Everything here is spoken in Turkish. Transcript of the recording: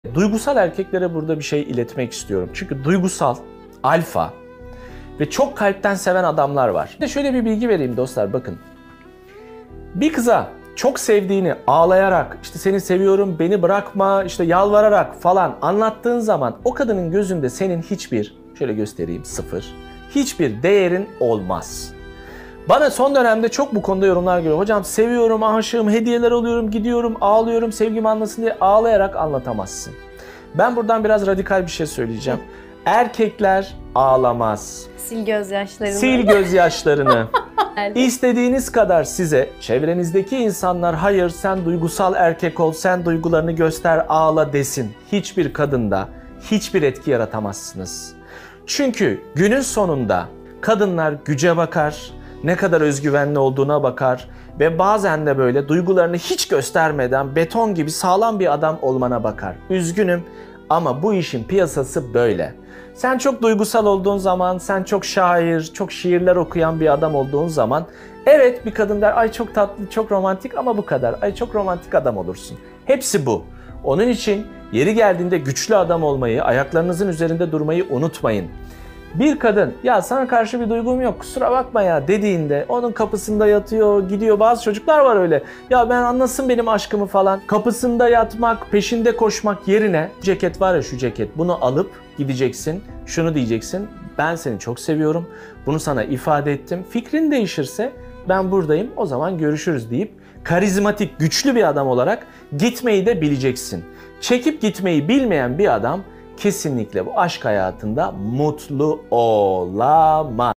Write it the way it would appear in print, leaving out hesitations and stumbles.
Duygusal erkeklere burada bir şey iletmek istiyorum. Çünkü duygusal, alfa ve çok kalpten seven adamlar var. Bir de şöyle bir bilgi vereyim dostlar, bakın. Bir kıza çok sevdiğini ağlayarak, işte seni seviyorum, beni bırakma, işte yalvararak falan anlattığın zaman o kadının gözünde senin hiçbir, şöyle göstereyim, sıfır, hiçbir değerin olmaz. Bana son dönemde çok bu konuda yorumlar geliyor. Hocam seviyorum, aşığım, hediyeler alıyorum, gidiyorum, ağlıyorum, sevgimi anlasın diye ağlayarak anlatamazsın. Ben buradan biraz radikal bir şey söyleyeceğim. Erkekler ağlamaz. Sil gözyaşlarını. Sil gözyaşlarını. İstediğiniz kadar size çevrenizdeki insanlar hayır sen duygusal erkek ol, sen duygularını göster, ağla desin. Hiçbir kadında hiçbir etki yaratamazsınız. Çünkü günün sonunda kadınlar güce bakar, ne kadar özgüvenli olduğuna bakar ve bazen de böyle duygularını hiç göstermeden beton gibi sağlam bir adam olmana bakar. Üzgünüm ama bu işin piyasası böyle. Sen çok duygusal olduğun zaman, sen çok şair, çok şiirler okuyan bir adam olduğun zaman evet bir kadın der ay çok tatlı, çok romantik ama bu kadar. Ay çok romantik adam olursun. Hepsi bu. Onun için yeri geldiğinde güçlü adam olmayı, ayaklarınızın üzerinde durmayı unutmayın. Bir kadın ya sana karşı bir duygum yok kusura bakma ya dediğinde onun kapısında yatıyor gidiyor, bazı çocuklar var öyle ya ben anlasın benim aşkımı falan, kapısında yatmak, peşinde koşmak yerine ceket var ya, şu ceket, bunu alıp gideceksin, şunu diyeceksin, ben seni çok seviyorum, bunu sana ifade ettim, fikrin değişirse ben buradayım, o zaman görüşürüz deyip karizmatik güçlü bir adam olarak gitmeyi de bileceksin. Çekip gitmeyi bilmeyen bir adam kesinlikle bu aşk hayatında mutlu olamaz.